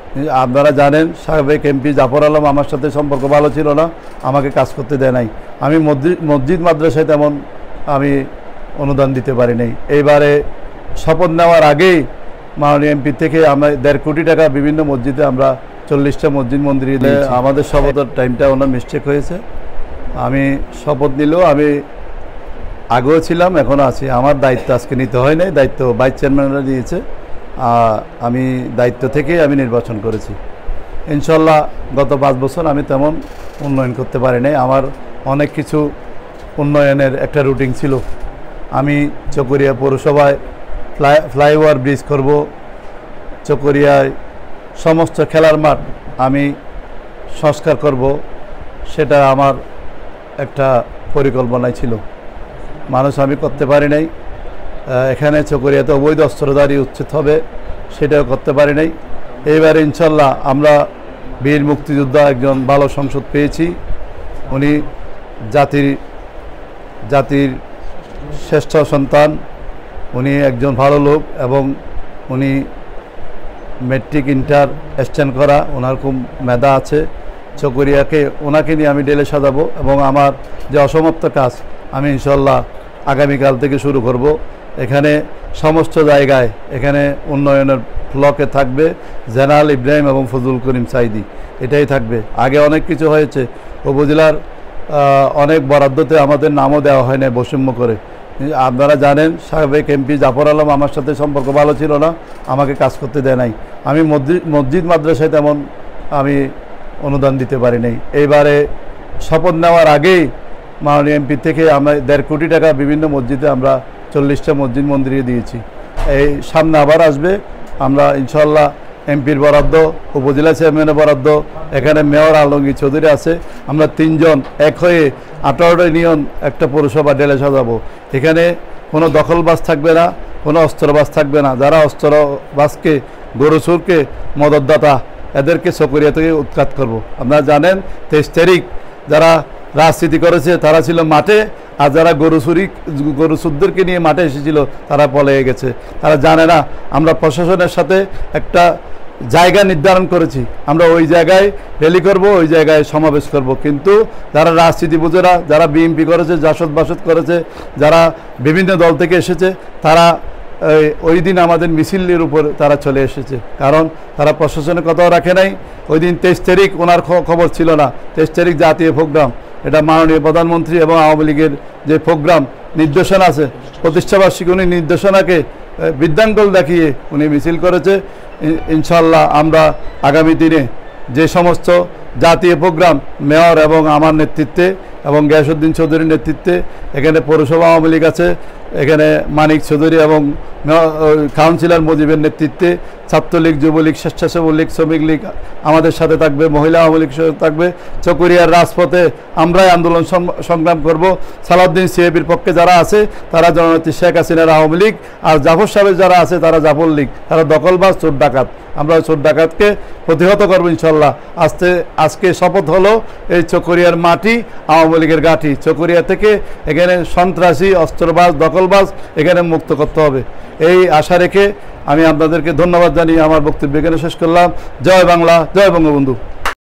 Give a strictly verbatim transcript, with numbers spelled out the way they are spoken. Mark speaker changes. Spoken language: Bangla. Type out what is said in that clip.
Speaker 1: আপনারা জানেন সাবেক এমপি জাফর আলম আমার সাথে সম্পর্ক ভালো ছিল না, আমাকে কাজ করতে দেয় নাই। আমি মসজিদ মসজিদ মাদ্রাসায় তেমন আমি অনুদান দিতে পারি নাই। এইবারে শপথ নেওয়ার আগেই মাননীয় এমপি থেকে আমরা দেড় কোটি টাকা বিভিন্ন মসজিদে আমরা চল্লিশটা মসজিদ মন্দিরে দিয়েছি। আমাদের শপথের টাইমটা ওনার মিস্টেক হয়েছে। আমি শপথ নিলেও আমি আগেও ছিলাম, এখনও আছি। আমার দায়িত্ব আজকে নিতে হয় নাই, দায়িত্ব ভাইস চেয়ারম্যানরা দিয়েছে। আমি দায়িত্ব থেকে আমি নির্বাচন করেছি। ইনশাল্লাহ গত পাঁচ বছর আমি তেমন উন্নয়ন করতে পারি নাই। আমার অনেক কিছু উন্নয়নের একটা রুটিন ছিল। আমি চকরিয়া পৌরসভায় ফ্লাই ফ্লাইওভার ব্রিজ করব, চকরিয়ায় সমস্ত খেলার মাঠ আমি সংস্কার করব, সেটা আমার একটা পরিকল্পনায় ছিল। মানুষ আমি করতে পারি নাই। এখানে চকরিয়াতে অবৈধ অস্ত্রধারী উচ্ছেদ হবে, সেটাও করতে পারি নাই। এইবারে ইনশাল্লাহ আমরা বীর মুক্তিযোদ্ধা একজন ভালো সংসদ পেয়েছি। উনি জাতির জাতির শ্রেষ্ঠ সন্তান, উনি একজন ভালো লোক এবং উনি মেট্রিক ইন্টার স্ট্যান্ড করা, ওনার খুব মেধা আছে। চকরিয়াকে ওনাকে নিয়ে আমি ডেলে সাজাবো এবং আমার যে অসমাপ্ত কাজ আমি ইনশাল্লাহ আগামীকাল থেকে শুরু করব। এখানে সমস্ত জায়গায় এখানে উন্নয়নের ব্লকে থাকবে জেনারেল ইব্রাহিম এবং ফজলুল করিম সাইদি, এটাই থাকবে। আগে অনেক কিছু হয়েছে, উপজেলার অনেক বরাদ্দতে আমাদের নামও দেওয়া হয় না বৈষম্য করে। আপনারা জানেন সাবেক এমপি জাফর আলম আমার সাথে সম্পর্ক ভালো ছিল না, আমাকে কাজ করতে দেয় নাই। আমি মসজিদ মসজিদ মাদ্রাসায় তেমন আমি অনুদান দিতে পারি নাই। এইবারে শপথ নেওয়ার আগেই মাননীয় এমপি থেকে আমরা দেড় কোটি টাকা বিভিন্ন মসজিদে আমরা চল্লিশটা মসজিদ মন্দিরে দিয়েছি। এই সামনে আবার আসবে, আমরা ইনশাল্লাহ এমপির বরাদ্দ, উপজেলা চেয়ারম্যানের বরাদ্দ, এখানে মেয়র আলমগীর চৌধুরী আছে, আমরা তিনজন এক হয়ে আঠারোটা ইউনিয়ন একটা পৌরসভা ডেলে সাজাবো। এখানে কোনো দখলবাজ থাকবে না, কোনো অস্ত্রবাজ থাকবে না। যারা অস্ত্রবাজকে, গরুচুরকে, মদতদাতা এদেরকে চকরিয়া থেকে উৎখাত করব। আপনারা জানেন তেইশ তারিখ যারা রাজনীতি করেছে তারা ছিল মাঠে, আর যারা গরু চুরি গরু চুরদেরকে নিয়ে মাঠে এসেছিল তারা পলায়ে গেছে। তারা জানে না আমরা প্রশাসনের সাথে একটা জায়গা নির্ধারণ করেছি, আমরা ওই জায়গায় র্যালি করব, ওই জায়গায় সমাবেশ করব। কিন্তু যারা রাজনীতি বুঝেরা, যারা বিএনপি করেছে, জাসদ বাসদ করেছে, যারা বিভিন্ন দল থেকে এসেছে, তারা ওই দিন আমাদের মিছিলের উপর তারা চলে এসেছে, কারণ তারা প্রশাসনের কথাও রাখে নাই। ওই দিন তেইশ তারিখ ওনার খবর ছিল না, তেইশ তারিখ জাতীয় প্রোগ্রাম, এটা মাননীয় প্রধানমন্ত্রী এবং আওয়ামী লীগের যে প্রোগ্রাম নির্দেশনা আছে, প্রতিষ্ঠাবার্ষিকী উনি নির্দেশনাকে বৃদ্ধাঙ্গুল দেখিয়ে উনি মিছিল করেছে। ইনশাল্লাহ আমরা আগামী দিনে যে সমস্ত জাতীয় প্রোগ্রাম মেয়র এবং আমার নেতৃত্বে এবং গিয়াসউদ্দিন চৌধুরীর নেতৃত্বে, এখানে পৌরসভা আওয়ামী লীগ আছে, এখানে মানিক চৌধুরী এবং কাউন্সিলর মুজিবের নেতৃত্বে ছাত্রলীগ, যুবলীগ, স্বেচ্ছাসেবক লীগ, শ্রমিক লীগ আমাদের সাথে থাকবে, মহিলা আওয়ামী লীগ সাথে থাকবে। চকরিয়ার রাজপথে আমরাই আন্দোলন সংগ্রাম করব। সালাউদ্দিন সিএবির পক্ষে যারা আছে তারা জননেত্রী শেখ হাসিনার আওয়ামী লীগ, আর জাফর সাহেবের যারা আছে তারা জাফর লীগ, তারা দখলবাজ, চোর ডাকাত। আমরা চোর ডাকাতকে প্রতিহত করবো ইনশাল্লাহ। আজকে আজকে শপথ হলো এই চকরিয়ার মাটি আওয়ামী লীগের গাঁটি। চকরিয়া থেকে এখানে সন্ত্রাসী, অস্ত্রবাজ, দখলবাজ এখানে মুক্ত করতে হবে, এই আশা রেখে আমি আপনাদেরকে ধন্যবাদ জানিয়ে আমার বক্তব্য এখানে শেষ করলাম। জয় বাংলা, জয় বঙ্গবন্ধু।